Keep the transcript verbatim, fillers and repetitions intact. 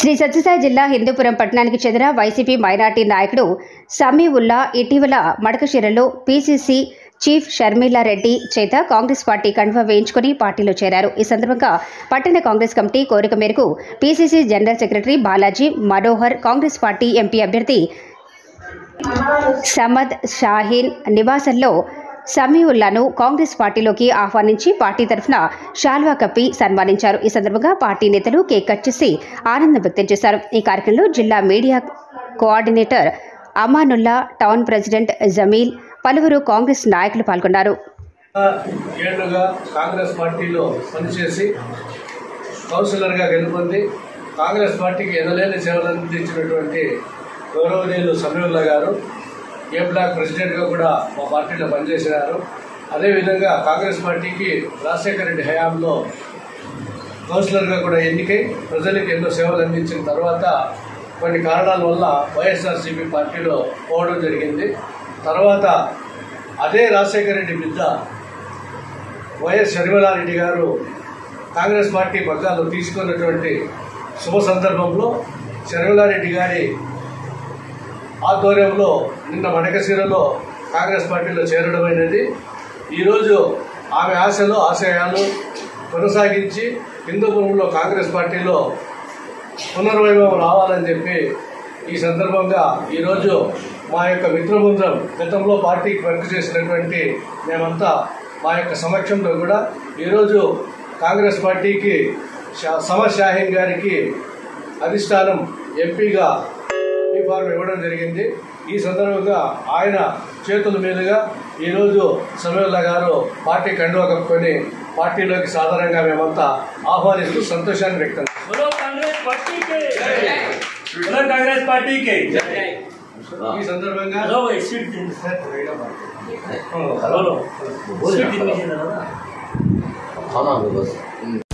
శ్రీ సత్యసాయి జిల్లా హిందూపురం పట్టణానికి చెందిన వైసీపీ మైనార్టీ నాయకుడు సమీవుల్లా ఇటీవల మడకశిరలో పీసీసీ చీఫ్ షర్మిలా రెడ్డి చేత కాంగ్రెస్ పార్టీ కండువా వేయించుకుని పార్టీలో చేరారు. ఈ సందర్భంగా పట్టణ కాంగ్రెస్ కమిటీ కోరిక మేరకు PCC general secretary Balaji Manohar Congress party MP అభ్యర్థి సమద్ షాహీన్ నివాసంలో సమీవుల్లాను కాంగ్రెస్ పార్టీలోకి ఆహ్వానించి పార్టీ తరఫున షాల్వా కప్పి సన్మానించారు. ఈ సందర్భంగా పార్టీ నేతలు కేక్ కట్ చేసి ఆనందం వ్యక్తం చేశారు. ఈ కార్యక్రమంలో జిల్లా media coordinator Amanulla, town president Jamil, పలువురు కాంగ్రెస్ నాయకులు పాల్గొన్నారు. ఏళ్లుగా కాంగ్రెస్ పార్టీలో పనిచేసి కౌన్సిలర్గా గెలుపొంది కాంగ్రెస్ పార్టీకి ఎనలేని సేవలు అందించినటువంటి గౌరవనీయులు సమీవుల్లా గారు ఏ బ్లాక్ ప్రెసిడెంట్గా కూడా మా పార్టీలో పనిచేసినారు. అదేవిధంగా కాంగ్రెస్ పార్టీకి రాజశేఖర రెడ్డి హయాంలో కౌన్సిలర్గా కూడా ఎన్నికై ప్రజలకు ఎన్నో సేవలు అందించిన తర్వాత కొన్ని కారణాల వల్ల వైఎస్ఆర్సీపీ పార్టీలో పోవడం జరిగింది. తర్వాత అదే రాజశేఖర రెడ్డి బిడ్డ వైఎస్ షర్మిలారెడ్డి గారు కాంగ్రెస్ పార్టీ పగ్గాలు తీసుకున్నటువంటి శుభ సందర్భంలో షర్మిలారెడ్డి గారి ఆధ్వర్యంలో నిన్న మడకశిరలో కాంగ్రెస్ పార్టీలో చేరడమైనది. ఈరోజు ఆమె ఆశలు ఆశయాలు కొనసాగించి హిందూపురంలో కాంగ్రెస్ పార్టీలో పునర్వైభవం రావాలని చెప్పి ఈ సందర్భంగా ఈరోజు మా యొక్క మిత్రబృందం గతంలో పార్టీకి వర్క్ చేసినటువంటి మేమంతా మా యొక్క సమక్షంలో కూడా ఈరోజు కాంగ్రెస్ పార్టీకి సమద్ షాహీన్ గారికి అధిష్టానం ఎంపీగా ఈ ఫార్మ్ ఇవ్వడం జరిగింది. ఈ సందర్భంగా ఆయన చేతుల మీదుగా ఈరోజు సమీవుల్లా గారు పార్టీ కండువా కప్పుకొని పార్టీలోకి సాధారణంగా మేమంతా ఆహ్వానిస్తూ సంతోషాన్ని వ్యక్తం ఈ సందర్భంగా